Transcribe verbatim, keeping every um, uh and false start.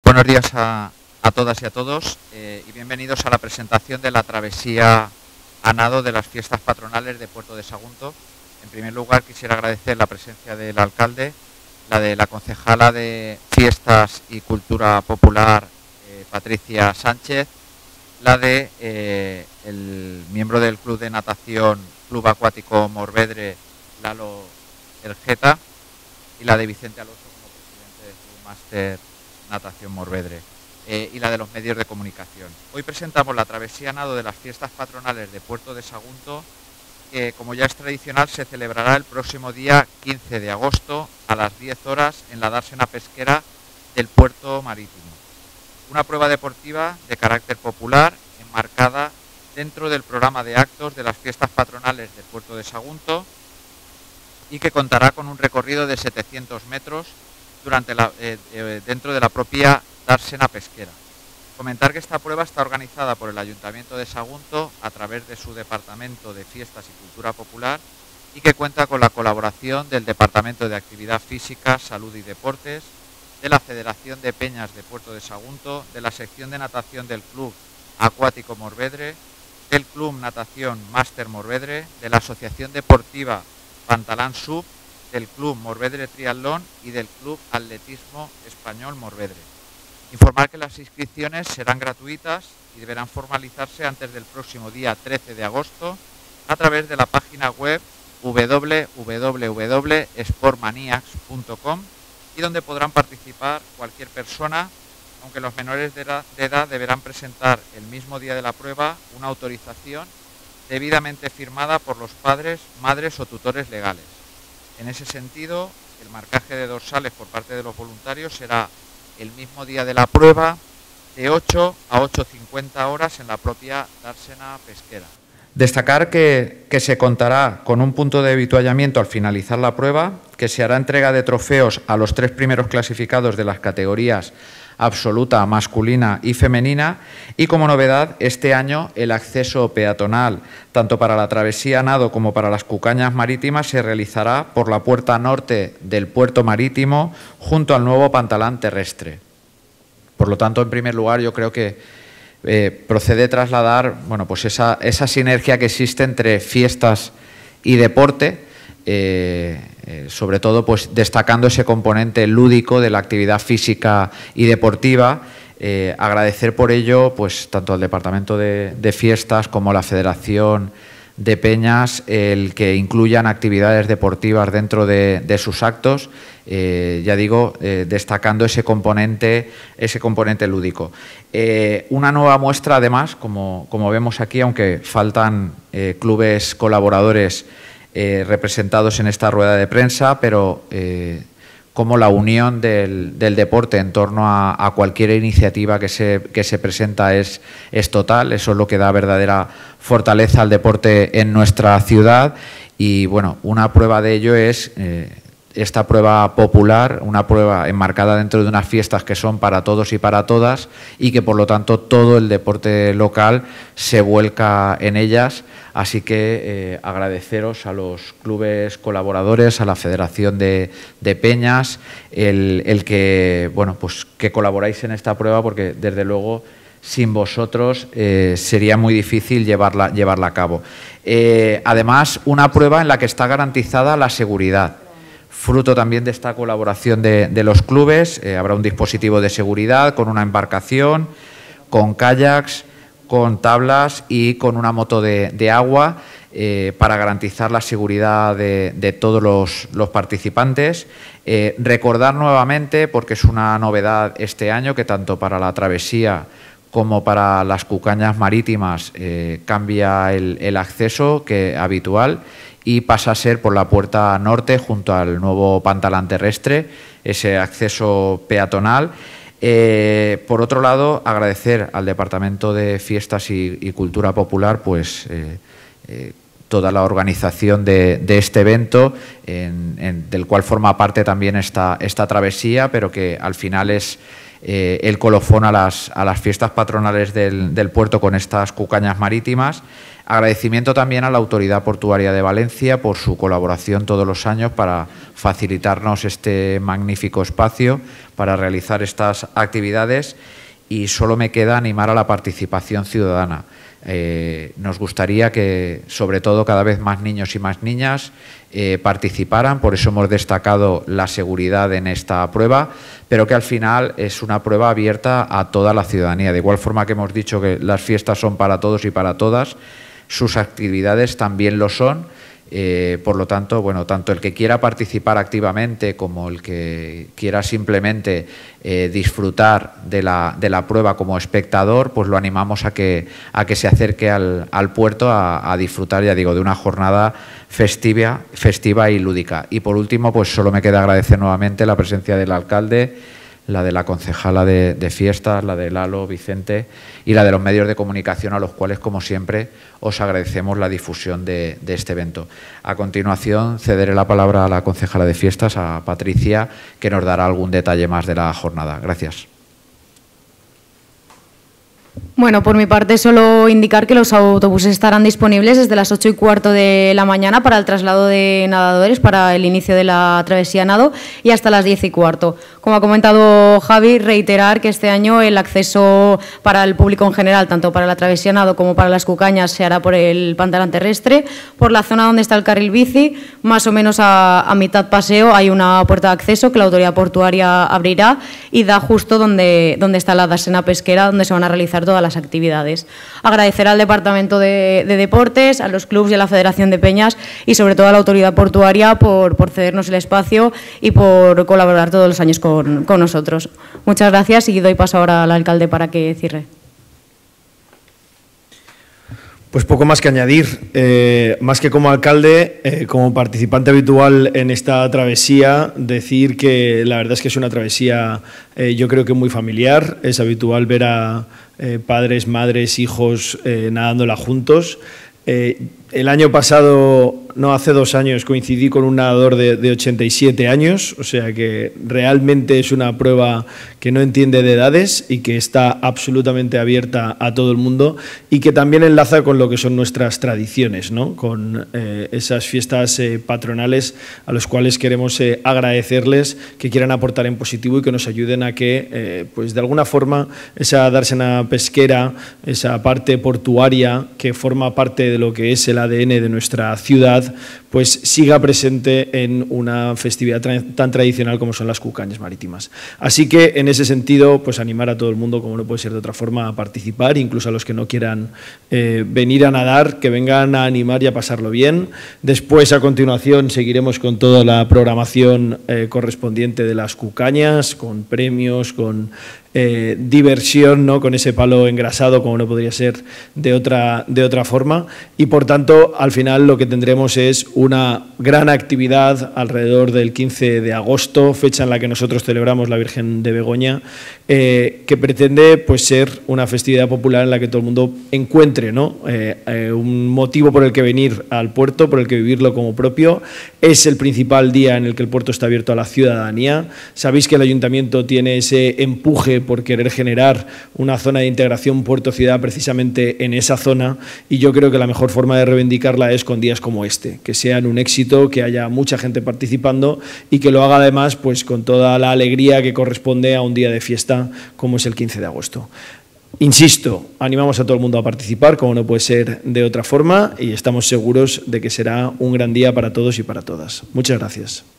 Buenos días a, a todas y a todos eh, y bienvenidos a la presentación de la travesía a nado de las fiestas patronales de Puerto de Sagunto. En primer lugar, quisiera agradecer la presencia del alcalde, la de la concejala de Fiestas y Cultura Popular, eh, Patricia Sánchez, la de eh, el miembro del Club de Natación Club Acuático Morvedre, Lalo Elgeta, y la de Vicente Alonso como presidente del Club Máster Natación Morvedre, eh, y la de los medios de comunicación. Hoy presentamos la travesía a nado de las fiestas patronales de Puerto de Sagunto, que, como ya es tradicional, se celebrará el próximo día quince de agosto a las diez horas en la dársena pesquera del puerto marítimo. Una prueba deportiva de carácter popular enmarcada dentro del programa de actos de las fiestas patronales de Puerto de Sagunto y que contará con un recorrido de setecientos metros durante la, eh, eh, dentro de la propia dársena pesquera. Comentar que esta prueba está organizada por el Ayuntamiento de Sagunto a través de su Departamento de Fiestas y Cultura Popular y que cuenta con la colaboración del Departamento de Actividad Física, Salud y Deportes, de la Federación de Peñas de Puerto de Sagunto, de la sección de natación del Club Acuático Morvedre, del Club Natación Máster Morvedre, de la Asociación Deportiva Pantalán Sub, del Club Morvedre Triatlón y del Club Atletismo Español Morvedre. Informar que las inscripciones serán gratuitas y deberán formalizarse antes del próximo día trece de agosto a través de la página web w w w punto sportmaniacs punto com y donde podrán participar cualquier persona, aunque los menores de edad, de edad deberán presentar el mismo día de la prueba una autorización debidamente firmada por los padres, madres o tutores legales. En ese sentido, el marcaje de dorsales por parte de los voluntarios será el mismo día de la prueba, de ocho a ocho cincuenta horas en la propia dársena pesquera. Destacar que, que se contará con un punto de avituallamiento al finalizar la prueba, que se hará entrega de trofeos a los tres primeros clasificados de las categorías absoluta, masculina y femenina, y como novedad este año el acceso peatonal tanto para la travesía a nado como para las cucañas marítimas se realizará por la puerta norte del puerto marítimo junto al nuevo pantalán terrestre. Por lo tanto, en primer lugar, yo creo que eh, procede trasladar bueno, pues esa, esa sinergia que existe entre fiestas y deporte, Eh, eh, sobre todo pues destacando ese componente lúdico de la actividad física y deportiva. Eh, agradecer por ello pues tanto al Departamento de, de Fiestas como a la Federación de Peñas el que incluyan actividades deportivas dentro de, de sus actos, eh, ya digo, eh, destacando ese componente, ese componente lúdico. Eh, una nueva muestra además, como, como vemos aquí, aunque faltan eh, clubes colaboradores Eh, representados en esta rueda de prensa, pero eh, como la unión del, del deporte en torno a, a cualquier iniciativa que se, que se presenta es, es total. Eso es lo que da verdadera fortaleza al deporte en nuestra ciudad y bueno, una prueba de ello es eh, esta prueba popular, una prueba enmarcada dentro de unas fiestas que son para todos y para todas y que por lo tanto todo el deporte local se vuelca en ellas. Así que eh, agradeceros a los clubes colaboradores, a la Federación de, de Peñas, el, el que, bueno, pues que colaboráis en esta prueba porque desde luego sin vosotros eh, sería muy difícil llevarla, llevarla a cabo. Eh, además, una prueba en la que está garantizada la seguridad. Fruto también de esta colaboración de, de los clubes, eh, habrá un dispositivo de seguridad con una embarcación, con kayaks, con tablas y con una moto de, de agua eh, para garantizar la seguridad de, de todos los, los participantes. Eh, recordar nuevamente, porque es una novedad este año, que tanto para la travesía como para las cucañas marítimas eh, cambia el, el acceso que habitual y pasa a ser por la puerta norte junto al nuevo pantalán terrestre, ese acceso peatonal. Eh, por otro lado, agradecer al Departamento de Fiestas y, y Cultura Popular pues, eh, eh, toda la organización de, de este evento, en, en, del cual forma parte también esta, esta travesía, pero que al final es eh, el colofón a las, a las fiestas patronales del, del puerto con estas cucañas marítimas. Agradecimiento también a la Autoridad Portuaria de Valencia por su colaboración todos los años para facilitarnos este magnífico espacio para realizar estas actividades, y solo me queda animar a la participación ciudadana. Eh, nos gustaría que, sobre todo, cada vez más niños y más niñas eh, participaran, por eso hemos destacado la seguridad en esta prueba, pero que al final es una prueba abierta a toda la ciudadanía. De igual forma que hemos dicho que las fiestas son para todos y para todas, sus actividades también lo son. Eh, por lo tanto, bueno, tanto el que quiera participar activamente como el que quiera simplemente eh, disfrutar de la, de la prueba como espectador, pues lo animamos a que, a que se acerque al, al puerto a, a disfrutar, ya digo, de una jornada festiva, festiva y lúdica. Y por último, pues solo me queda agradecer nuevamente la presencia del alcalde, la de la concejala de, de fiestas, la de Lalo, Vicente, y la de los medios de comunicación, a los cuales, como siempre, os agradecemos la difusión de, de este evento. A continuación, cederé la palabra a la concejala de fiestas, a Patricia, que nos dará algún detalle más de la jornada. Gracias. Bueno, por mi parte solo indicar que los autobuses estarán disponibles desde las ocho y cuarto de la mañana para el traslado de nadadores, para el inicio de la travesía nado, y hasta las diez y cuarto. Como ha comentado Javi, reiterar que este año el acceso para el público en general, tanto para la travesía nado como para las Cucañas, se hará por el pantalón terrestre, por la zona donde está el carril bici, más o menos a, a mitad paseo hay una puerta de acceso que la autoridad portuaria abrirá y da justo donde, donde está la dársena pesquera, donde se van a realizar todas las actividades. Agradecer al Departamento de, de Deportes, a los clubes y a la Federación de Peñas y sobre todo a la autoridad portuaria por, por cedernos el espacio y por colaborar todos los años con, con nosotros. Muchas gracias y doy paso ahora al alcalde para que cierre. Pues poco más que añadir, eh, más que como alcalde, eh, como participante habitual en esta travesía, decir que la verdad es que es una travesía eh, yo creo que muy familiar. Es habitual ver a eh, padres, madres, hijos eh, nadándola juntos. Eh, el año pasado, no, hace dos años, coincidí con un nadador de, de ochenta y siete años, o sea que realmente es una prueba que no entiende de edades y que está absolutamente abierta a todo el mundo y que también enlaza con lo que son nuestras tradiciones, ¿no? Con eh, esas fiestas eh, patronales a los cuales queremos eh, agradecerles que quieran aportar en positivo y que nos ayuden a que, eh, pues de alguna forma, esa dársena pesquera, esa parte portuaria que forma parte de lo que es el A D N de nuestra ciudad, pues siga presente en una festividad tan tradicional como son las Cucañas marítimas. Así que, en ese sentido, pues animar a todo el mundo, como no puede ser de otra forma, a participar, incluso a los que no quieran eh, venir a nadar, que vengan a animar y a pasarlo bien. Después, a continuación, seguiremos con toda la programación eh, correspondiente de las Cucañas, con premios, con Eh, diversión, ¿no? Con ese palo engrasado, como no podría ser de otra, de otra forma, y por tanto al final lo que tendremos es una gran actividad alrededor del quince de agosto, fecha en la que nosotros celebramos la Virgen de Begoña, eh, que pretende pues ser una festividad popular en la que todo el mundo encuentre, ¿no? eh, eh, un motivo por el que venir al puerto, por el que vivirlo como propio. Es el principal día en el que el puerto está abierto a la ciudadanía. Sabéis que el Ayuntamiento tiene ese empuje por querer generar una zona de integración puerto-ciudad precisamente en esa zona, y yo creo que la mejor forma de reivindicarla es con días como este, que sean un éxito, que haya mucha gente participando y que lo haga además pues con toda la alegría que corresponde a un día de fiesta como es el quince de agosto. Insisto, animamos a todo el mundo a participar, como no puede ser de otra forma, y estamos seguros de que será un gran día para todos y para todas. Muchas gracias.